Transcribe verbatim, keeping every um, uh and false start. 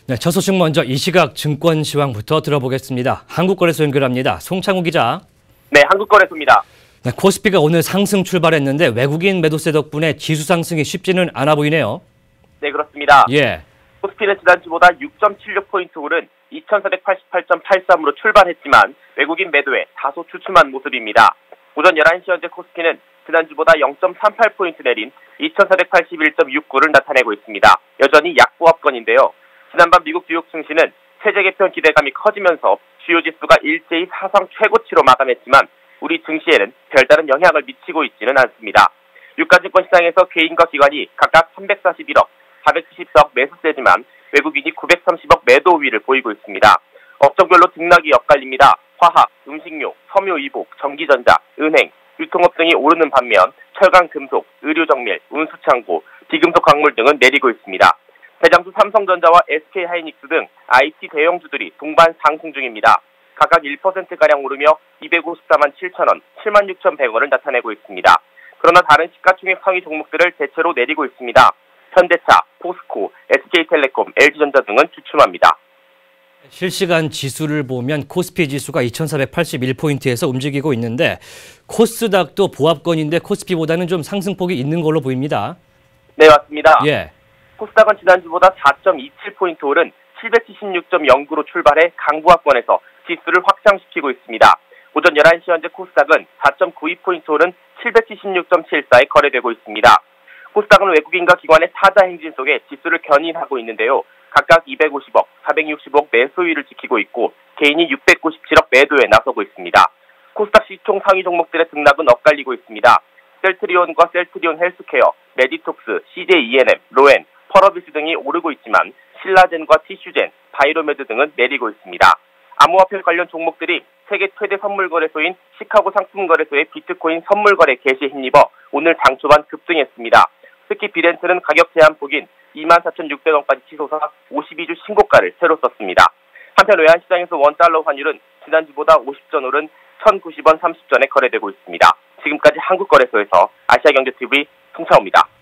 네, 첫 소식 먼저 이 시각 증권 시황부터 들어보겠습니다. 한국거래소 연결합니다. 송창우 기자. 네, 한국거래소입니다. 네, 코스피가 오늘 상승 출발했는데 외국인 매도세 덕분에 지수 상승이 쉽지는 않아 보이네요. 네, 그렇습니다. 예. 코스피는 지난주보다 육 점 칠육 포인트 오른 이천사백팔십팔 점 팔삼으로 출발했지만 외국인 매도에 다소 주춤한 모습입니다. 오전 열한 시 현재 코스피는 지난주보다 영 점 삼팔 포인트 내린 이천사백팔십일 점 육구를 나타내고 있습니다. 여전히 약보합권인데요. 지난밤 미국 뉴욕 증시는 세제 개편 기대감이 커지면서 주요 지수가 일제히 사상 최고치로 마감했지만 우리 증시에는 별다른 영향을 미치고 있지는 않습니다. 유가증권 시장에서 개인과 기관이 각각 삼백사십일억, 사백칠십사억 매수세지만 외국인이 구백삼십억 매도 우위를 보이고 있습니다. 업종별로 등락이 엇갈립니다. 화학, 음식료, 섬유 이복, 전기전자, 은행, 유통업 등이 오르는 반면 철강, 금속, 의료정밀, 운수창고, 비금속 광물 등은 내리고 있습니다. 대장주 삼성전자와 에스케이하이닉스 등 아이티 대형주들이 동반 상승 중입니다. 각각 일 퍼센트가량 오르며 이백오십사만 칠천 원, 칠만 육천백 원을 나타내고 있습니다. 그러나 다른 시가총액 상위 종목들을 대체로 내리고 있습니다. 현대차, 포스코, 에스케이텔레콤, 엘지전자 등은 주춤합니다. 실시간 지수를 보면 코스피 지수가 이천사백팔십일 포인트에서 움직이고 있는데 코스닥도 보합권인데 코스피보다는 좀 상승폭이 있는 걸로 보입니다. 네, 맞습니다. 예. 코스닥은 지난주보다 사 점 이칠 포인트 오른 칠백칠십육 점 영구로 출발해 강보합권에서 지수를 확장시키고 있습니다. 오전 열한 시 현재 코스닥은 사 점 구이 포인트 오른 칠백칠십육 점 칠사에 거래되고 있습니다. 코스닥은 외국인과 기관의 타자 행진 속에 지수를 견인하고 있는데요. 각각 이백오십억, 사백육십억 매수위를 지키고 있고 개인이 육백구십칠억 매도에 나서고 있습니다. 코스닥 시총 상위 종목들의 등락은 엇갈리고 있습니다. 셀트리온과 셀트리온 헬스케어, 메디톡스, 씨제이이엔엠, 로엔, 펄어비스 등이 오르고 있지만 신라젠과 티슈젠, 바이로메드 등은 내리고 있습니다. 암호화폐 관련 종목들이 세계 최대 선물거래소인 시카고 상품거래소의 비트코인 선물거래 개시에 힘입어 오늘 장 초반 급등했습니다. 특히 비렌트는 가격 제한 폭인 이만 사천육백 원까지 치솟아 오십이 주 신고가를 새로 썼습니다. 한편 외환시장에서 원달러 환율은 지난주보다 오십 전 오른 천구십 원 삼십 전에 거래되고 있습니다. 지금까지 한국거래소에서 아시아경제티비 송창호입니다.